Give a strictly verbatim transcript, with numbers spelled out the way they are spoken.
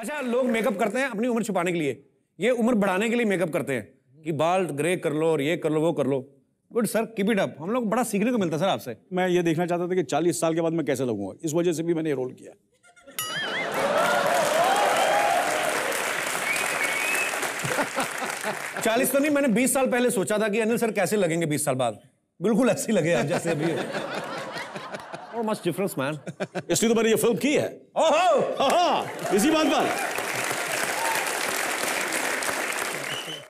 अच्छा, लोग मेकअप करते हैं अपनी उम्र छुपाने के लिए, ये उम्र बढ़ाने के लिए मेकअप करते हैं कि बाल ग्रे कर लो और ये कर लो वो कर लो। Good sir, keep it up. हम लोग बड़ा सीखने को मिलता है सर आपसे। मैं ये देखना चाहता था कि चालीस साल के बाद मैं कैसे लगूंगा, इस वजह से भी मैंने ये रोल किया। चालीस तो नहीं, मैंने बीस साल पहले सोचा था कि अनिल सर कैसे लगेंगे बीस साल बाद। बिल्कुल ऐसे लगे आप जैसे अभी। Oh, much difference, man. इसलिए तो मैंने ये फिल्म की है। ओहो, हाँ, इसी बात पर।